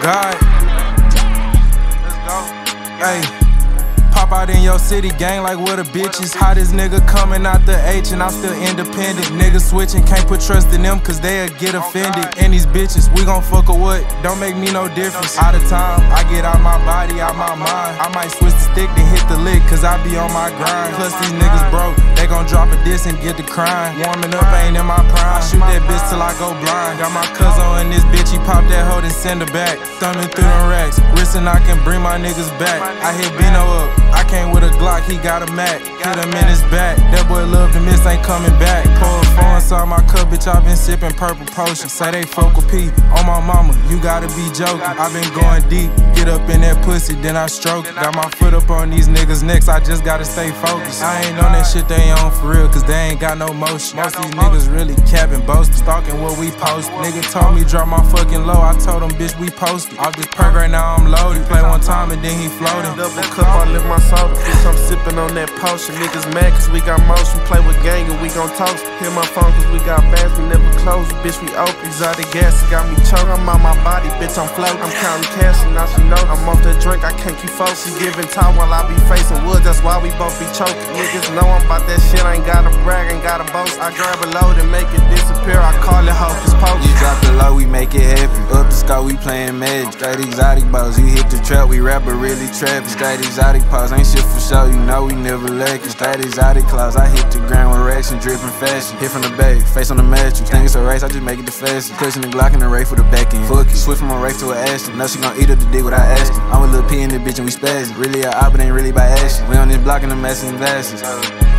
God. Let's go. Hey. Pop out in your city, gang like where the bitches. Hottest nigga coming out the H and I'm still independent. Niggas switching, can't put trust in them cause they'll get offended. And these bitches, we gon' fuck or what? Don't make me no difference. Out of time, I get out my body, out my mind. I might switch the stick then hit the lick cause I be on my grind. Plus these niggas broke, they gon' drop a diss and get the crime. Warming up ain't in my prime. I shoot that bitch till I go blind. Got my cousin in this bitch, he pop that hoe and send her back. Thumbing through them racks, wristin' I can bring my niggas back. I hit Bino up, I came with a Glock, he got a Mac. Hit him in his back, that boy love to miss, ain't coming back. Pour a phone inside my cup, bitch, I been sipping purple potion. Say they fuck with P, on my mama, you gotta be joking. I been going deep, get up in that pussy, then I stroke it. Got my foot up on these niggas' necks, I just gotta stay focused. I ain't on that shit they on for real, cause they ain't got no motion. Most these niggas really capping, boasting, stalking what we post. Nigga told me drop my fucking low, I told him bitch we posted. Off this perk right now I'm loaded, play one time and then he floating. Double cup, I lift my soda, bitch, I'm sipping on that potion. Niggas mad cause we got motion, play with gang and we gon' toast. Hit my phone cause we got bags, we never close, bitch we open. Exotic gas, it got me choked, I'm on my body, bitch I'm floating. I'm counting cash and now she know I'm off that drink, I can't keep focused. She giving time while I be facing woods, that's why we both be choking. Niggas know I'm about that shit, I ain't gotta brag, ain't gotta boast. I grab a load and make it disappear, I call it hocus pocus. You drop the low, we make it happen. Up the sky, we playin' magic. Straight exotic balls, you hit the trap, we rap but really trappin'. Straight exotic pause, ain't shit for show, you know we never lackin'. Straight exotic claws, I hit the ground with racks and drippin' fashion. Hit from the back, face on the mattress. Think it's a race, I just make it the fastest. Pushing the Glock in the race for the back end. Fuck it, switch from a race to an Ashton. Know she gon' eat up the dick without asking. I'm a little P in the bitch and we spazzing. Really a op, but ain't really by action. We on this block in the massive glasses.